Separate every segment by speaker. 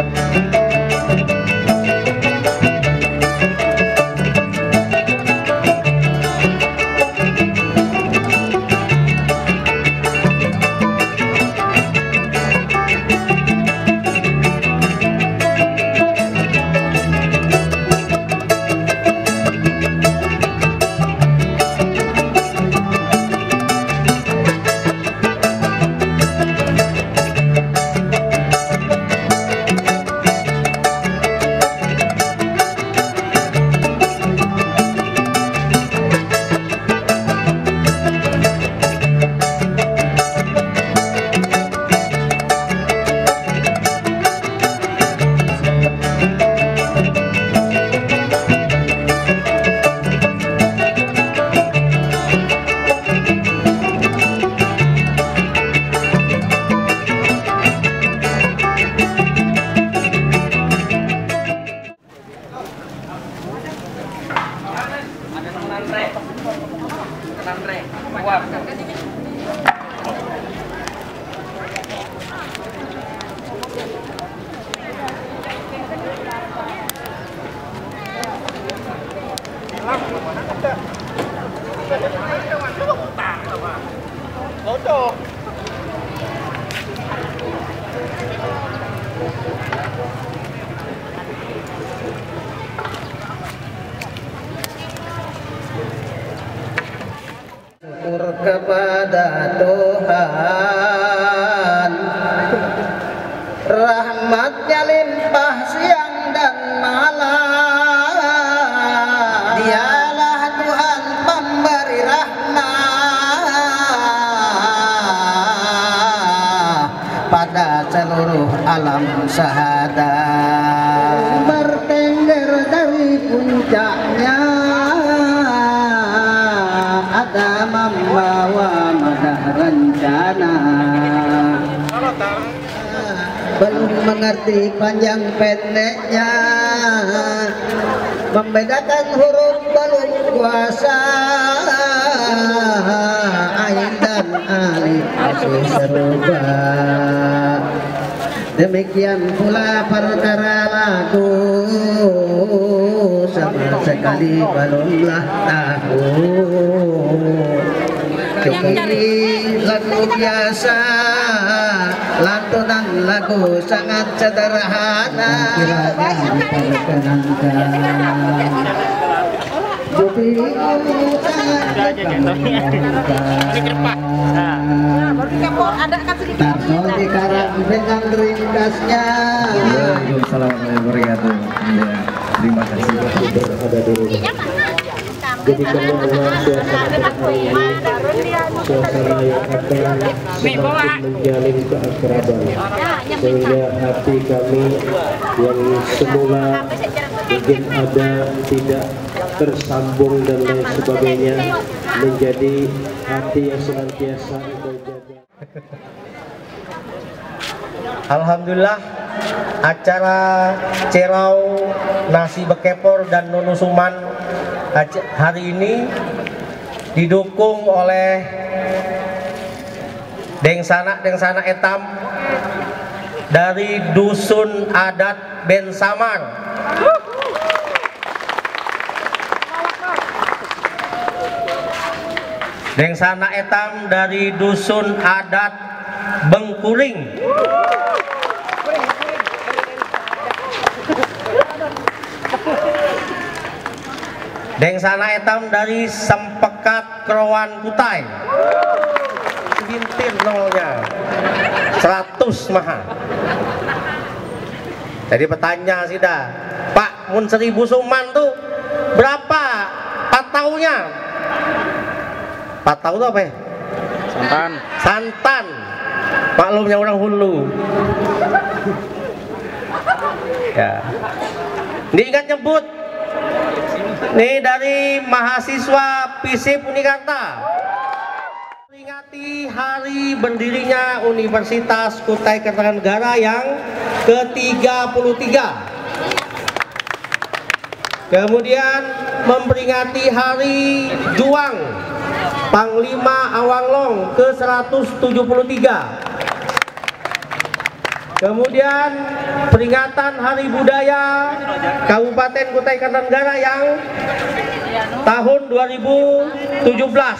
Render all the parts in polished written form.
Speaker 1: Syukur kepada Tuhan, rahmatnya limpah siang dan malam. Dialah Tuhan pemberi rahmat pada seluruh alam sahada. Bertengger dari puncaknya ada membawa madah rencana. Belum mengerti panjang pendeknya, membedakan huruf belum kuasa. Ain dan alif masih serupa. Demikian pula perkara lagu, sama sekali belumlah tahu. Ini lagu biasa, lantunan lagu sangat sederhana. Kiranya diperkenankan. Jadi Tarsol dikarang dengan ringkasnya.
Speaker 2: Assalamualaikum warahmatullahi wabarakatuh. Terima kasih berada dulu. Jadikanlah Allah suasana hari ini suasana yang akan semakin menjalin keakraban, sehingga hati kami yang semula mungkin ada tidak tersambung dan lain sebagainya menjadi hati yang senantiasa engkau jaga.
Speaker 3: Alhamdulillah, acara Cerau, Nasi Bekepor dan Nunusuman hari ini didukung oleh Dengsana Etam dari Dusun Adat Bensamar. Dengsana Etam dari Dusun Adat Bengkuring. Dengsana Etam dari Sempekat Kerowan Kutai. Bintir nolnya 100 maha. Jadi bertanya sih dah, Pak, mun 1000 suman tuh berapa pataunya? Patau tuh apa ya?
Speaker 4: Santan.
Speaker 3: Santan. Maklumnya orang Hulu. Ya. Diingat nyebut. Nih dari mahasiswa FISIP Unikarta. Peringati hari berdirinya Universitas Kutai Kartanegara yang ke-33. Kemudian memperingati hari Juang Panglima Awanglong ke-173. Kemudian peringatan Hari Budaya Kabupaten Kutai Kartanegara yang tahun 2017.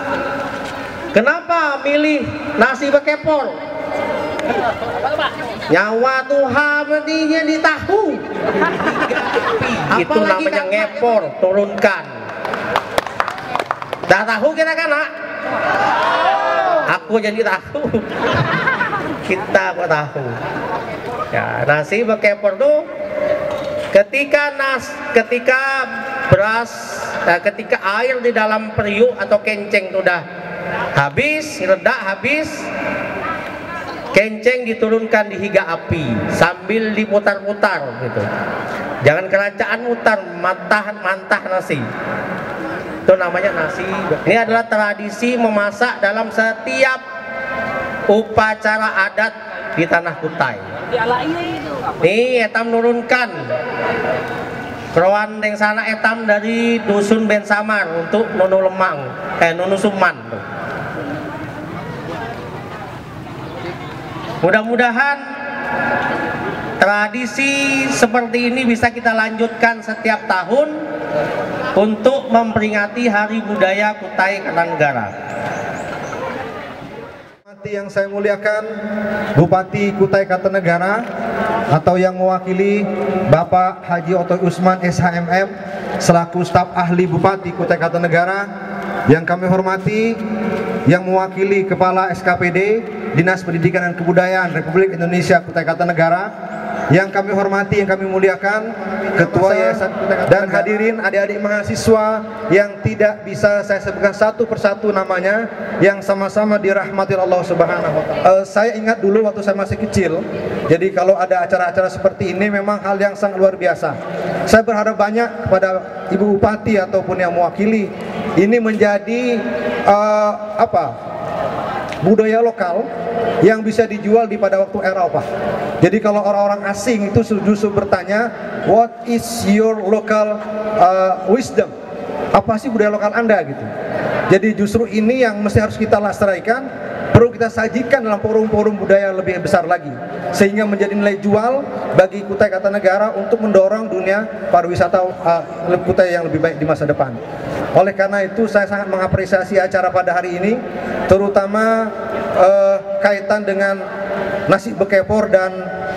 Speaker 3: Kenapa milih nasi bekepor? Nyawa Tuhan berarti di tahu. Itu namanya ngepor, turunkan. Dah tahu kita kan, nak? Aku jadi tahu. Kita kok tahu. Ya, nasi bekepor tuh ketika beras, ketika air di dalam periuk atau kenceng sudah habis, redak habis, kenceng diturunkan di higa api sambil diputar-putar gitu. Jangan kerajaan mutar, mantah nasi. Itu namanya nasi. Ini adalah tradisi memasak dalam setiap upacara adat di tanah Kutai. Nih etam nurunkan keruan yang sana etam dari dusun Ben Samar untuk Nunu Lemang, Nunu Suman. Mudah-mudahan tradisi seperti ini bisa kita lanjutkan setiap tahun untuk memperingati Hari Budaya Kutai Kartanegara.
Speaker 4: Yang saya muliakan, Bupati Kutai Kartanegara atau yang mewakili Bapak Haji Otoy Usman SHMM selaku staf ahli Bupati Kutai Kartanegara, yang kami hormati yang mewakili Kepala SKPD Dinas Pendidikan dan Kebudayaan Republik Indonesia Kutai Kartanegara, yang kami hormati, yang kami muliakan Ketua Yayasan dan hadirin adik-adik mahasiswa yang tidak bisa saya sebutkan satu persatu namanya, yang sama-sama dirahmati Allah Subhanahu wa Ta'ala. Saya ingat dulu waktu saya masih kecil, jadi kalau ada acara-acara seperti ini memang hal yang sangat luar biasa. Saya berharap banyak kepada Ibu Bupati ataupun yang mewakili ini menjadi budaya lokal yang bisa dijual di pada waktu Eropa. Jadi kalau orang-orang asing itu justru bertanya, what is your local wisdom? Apa sih budaya lokal Anda gitu. Jadi justru ini yang mesti harus kita lestarikan, perlu kita sajikan dalam forum-forum budaya lebih besar lagi, sehingga menjadi nilai jual bagi Kutai Kartanegara untuk mendorong dunia pariwisata Kutai yang lebih baik di masa depan. Oleh karena itu saya sangat mengapresiasi acara pada hari ini, terutama kaitan dengan nasi bekepor dan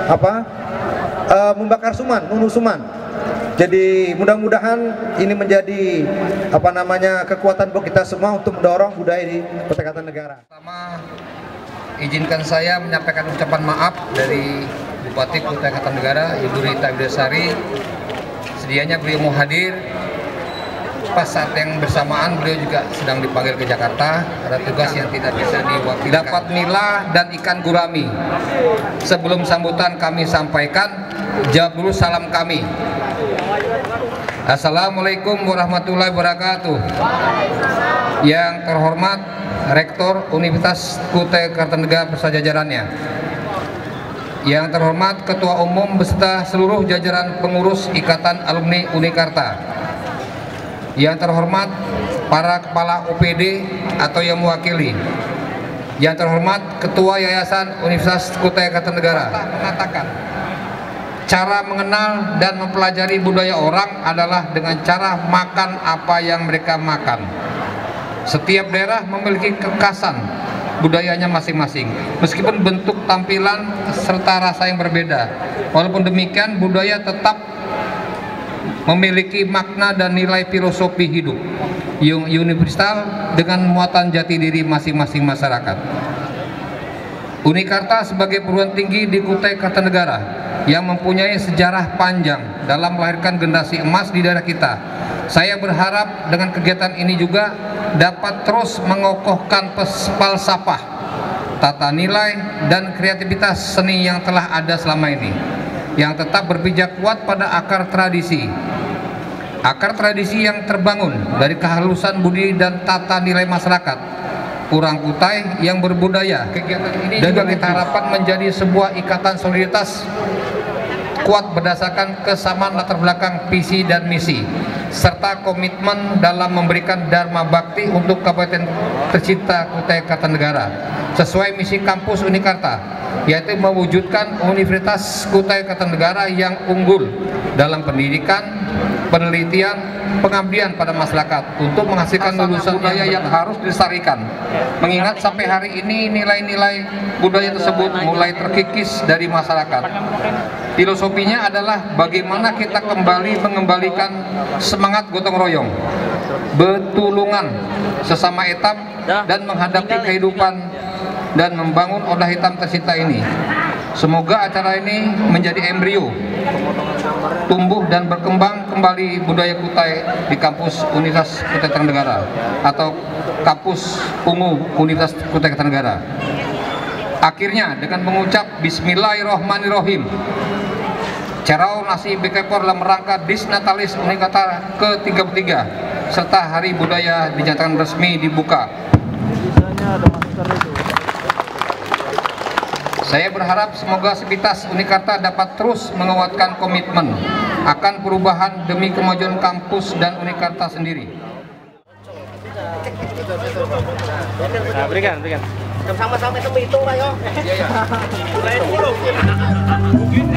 Speaker 4: membakar suman, Nunu Suman. Jadi mudah-mudahan ini menjadi kekuatan buat kita semua untuk mendorong budaya di Kutai Kartanegara.
Speaker 5: Pertama, izinkan saya menyampaikan ucapan maaf dari Bupati Kutai Kartanegara, Ibu Rita Widasari. Sedianya beliau mau hadir, pas saat yang bersamaan beliau juga sedang dipanggil ke Jakarta, ada tugas yang tidak bisa diwakili. Dapat nila dan ikan gurami. Sebelum sambutan kami sampaikan, jawab dulu salam kami. Assalamualaikum warahmatullahi wabarakatuh. Yang terhormat Rektor Universitas Kutai Kartanegara beserta jajarannya, yang terhormat Ketua Umum beserta seluruh jajaran pengurus Ikatan Alumni Unikarta, yang terhormat para kepala OPD atau yang mewakili, yang terhormat Ketua Yayasan Universitas Kutai Kartanegara, mengatakan cara mengenal dan mempelajari budaya orang adalah dengan cara makan apa yang mereka makan. Setiap daerah memiliki kekhasan budayanya masing-masing, meskipun bentuk tampilan serta rasa yang berbeda. Walaupun demikian, budaya tetap memiliki makna dan nilai filosofi hidup yang universal dengan muatan jati diri masing-masing masyarakat. Unikarta sebagai perguruan tinggi di Kutai Kartanegara yang mempunyai sejarah panjang dalam melahirkan generasi emas di daerah kita, saya berharap dengan kegiatan ini juga dapat terus mengokohkan falsafah, tata nilai, dan kreativitas seni yang telah ada selama ini, yang tetap berpijak kuat pada akar tradisi yang terbangun dari kehalusan budi dan tata nilai masyarakat orang Kutai yang berbudaya. Kegiatan ini juga kita harapkan menjadi sebuah ikatan solidaritas kuat berdasarkan kesamaan latar belakang visi dan misi, serta komitmen dalam memberikan dharma bakti untuk Kabupaten tercinta Kutai Kartanegara sesuai misi kampus Unikarta, yaitu mewujudkan Universitas Kutai Kartanegara yang unggul dalam pendidikan, penelitian, pengabdian pada masyarakat untuk menghasilkan lulusan budaya yang harus dilestarikan. Mengingat sampai hari ini nilai-nilai budaya tersebut mulai terkikis dari masyarakat. Filosofinya adalah bagaimana kita kembali mengembalikan semangat gotong royong, betulungan sesama etam, dan menghadapi kehidupan dan membangun Oda Hitam tercinta ini. Semoga acara ini menjadi embrio tumbuh dan berkembang kembali budaya Kutai di kampus Universitas Kutai Kartanegara atau kampus ungu Universitas Kutai Kartanegara. Akhirnya dengan mengucap Bismillahirrohmanirrohim, Cerau Nasi Bekepor dalam rangka Disnatalis Unikata ke-33 serta Hari Budaya dinyatakan resmi dibuka. Saya berharap semoga Sivitas Unikarta dapat terus menguatkan komitmen akan perubahan demi kemajuan kampus dan Unikarta sendiri.
Speaker 3: Nah, berikan. Sama-sama itu ayo. Iya.